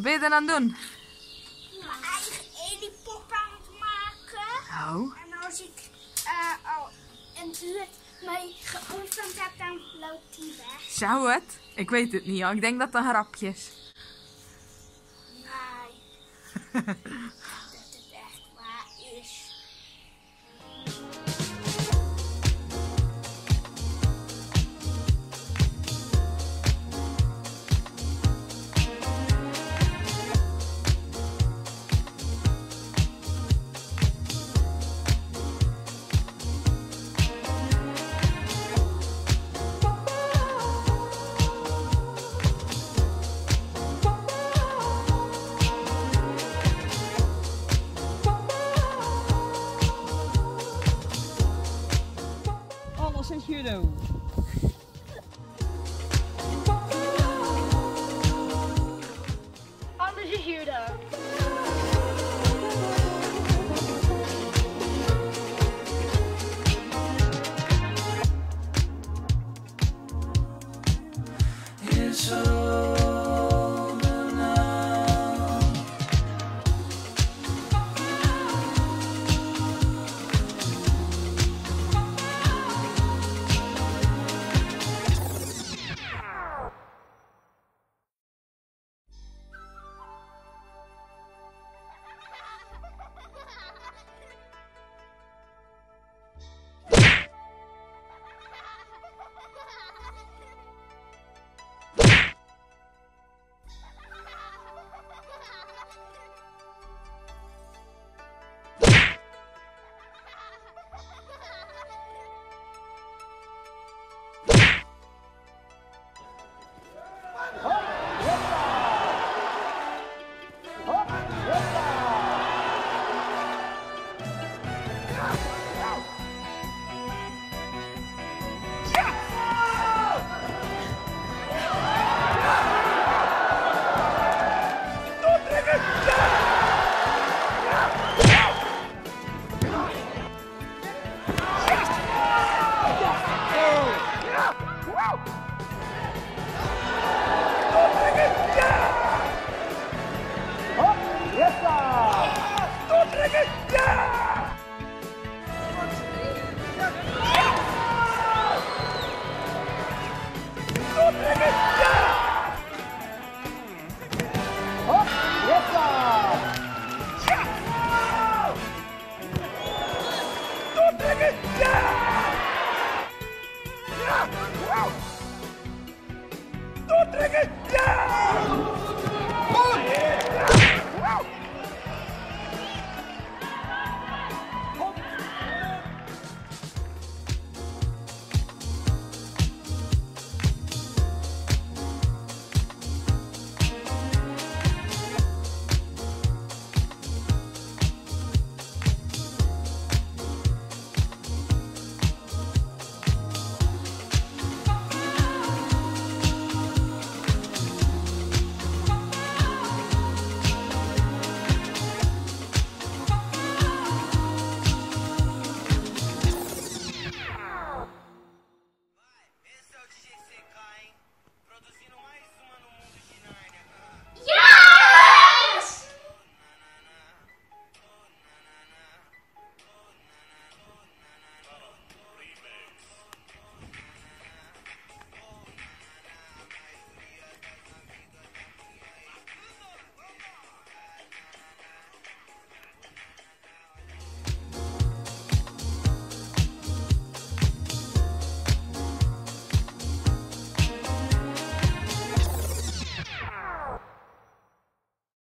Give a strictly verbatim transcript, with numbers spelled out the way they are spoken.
ben je dan aan het doen? Mijn eigen Edi-pop aan het maken. Oh. En als ik uh, al een uur mee geoefend heb, dan loopt die weg. Zou het? Ik weet het niet, hoor. Ik denk dat het een grapje is. Nee. Dat het echt waar is. Alles is judo.